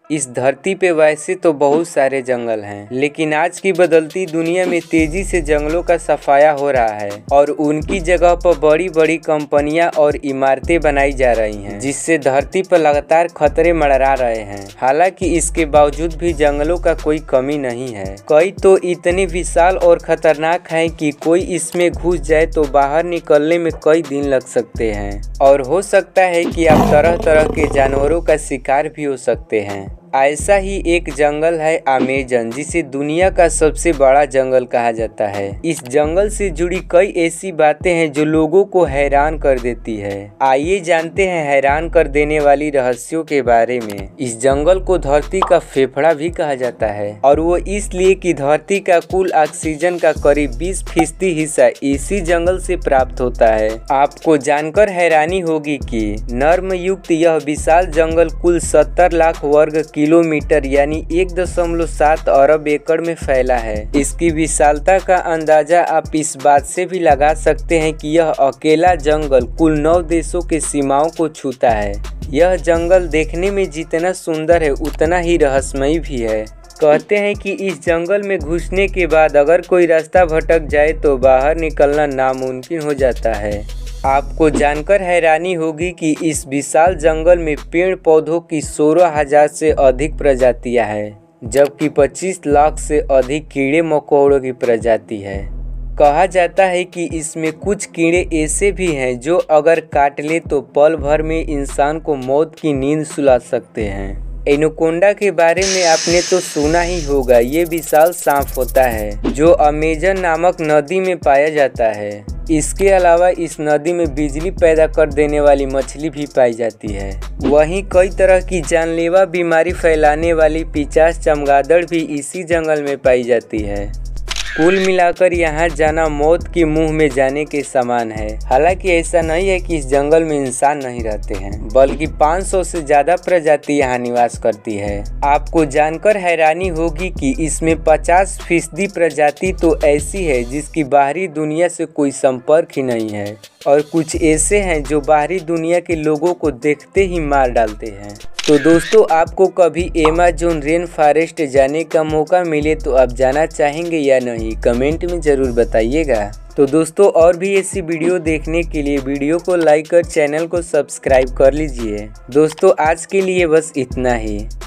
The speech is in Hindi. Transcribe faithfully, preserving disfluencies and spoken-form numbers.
इस धरती पे वैसे तो बहुत सारे जंगल हैं, लेकिन आज की बदलती दुनिया में तेजी से जंगलों का सफाया हो रहा है और उनकी जगह पर बड़ी बड़ी कंपनियां और इमारतें बनाई जा रही हैं, जिससे धरती पर लगातार खतरे मंडरा रहे हैं। हालांकि इसके बावजूद भी जंगलों का कोई कमी नहीं है। कई तो इतने विशाल और खतरनाक हैं कि कोई इसमें घुस जाए तो बाहर निकलने में कई दिन लग सकते हैं और हो सकता है कि आप तरह तरह के जानवरों का शिकार भी हो सकते हैं। ऐसा ही एक जंगल है अमेज़न, जिसे दुनिया का सबसे बड़ा जंगल कहा जाता है। इस जंगल से जुड़ी कई ऐसी बातें हैं जो लोगों को हैरान कर देती है। आइए जानते हैं हैरान कर देने वाली रहस्यों के बारे में। इस जंगल को धरती का फेफड़ा भी कहा जाता है और वो इसलिए कि धरती का कुल ऑक्सीजन का करीब बीस फीसदी हिस्सा इसी जंगल से प्राप्त होता है। आपको जानकर हैरानी होगी कि नर्म युक्त यह विशाल जंगल कुल सत्तर लाख वर्ग किलोमीटर यानी एक दशमलव सात अरब एकड़ में फैला है। इसकी विशालता का अंदाजा आप इस बात से भी लगा सकते हैं कि यह अकेला जंगल कुल नौ देशों के सीमाओं को छूता है। यह जंगल देखने में जितना सुंदर है उतना ही रहस्यमयी भी है। कहते हैं कि इस जंगल में घुसने के बाद अगर कोई रास्ता भटक जाए तो बाहर निकलना नामुमकिन हो जाता है। आपको जानकर हैरानी होगी कि इस विशाल जंगल में पेड़ पौधों की सोलह हजार से अधिक प्रजातियां हैं, जबकि पच्चीस लाख से अधिक कीड़े मकोड़ों की प्रजाति है। कहा जाता है कि इसमें कुछ कीड़े ऐसे भी हैं जो अगर काट ले तो पल भर में इंसान को मौत की नींद सुला सकते हैं। एनाकोंडा के बारे में आपने तो सुना ही होगा। ये विशाल सांप होता है जो अमेज़न नामक नदी में पाया जाता है। इसके अलावा इस नदी में बिजली पैदा कर देने वाली मछली भी पाई जाती है। वहीं कई तरह की जानलेवा बीमारी फैलाने वाली पिशाच चमगादड़ भी इसी जंगल में पाई जाती है। कुल मिलाकर यहाँ जाना मौत के मुंह में जाने के समान है। हालांकि ऐसा नहीं है कि इस जंगल में इंसान नहीं रहते हैं, बल्कि पाँच सौ से ज्यादा प्रजाति यहाँ निवास करती है। आपको जानकर हैरानी होगी कि इसमें पचास फीसदी प्रजाति तो ऐसी है जिसकी बाहरी दुनिया से कोई संपर्क ही नहीं है और कुछ ऐसे हैं जो बाहरी दुनिया के लोगों को देखते ही मार डालते हैं। तो दोस्तों, आपको कभी अमेज़न रेन फॉरेस्ट जाने का मौका मिले तो आप जाना चाहेंगे या नहीं, कमेंट में ज़रूर बताइएगा। तो दोस्तों, और भी ऐसी वीडियो देखने के लिए वीडियो को लाइक कर चैनल को सब्सक्राइब कर लीजिए। दोस्तों, आज के लिए बस इतना ही।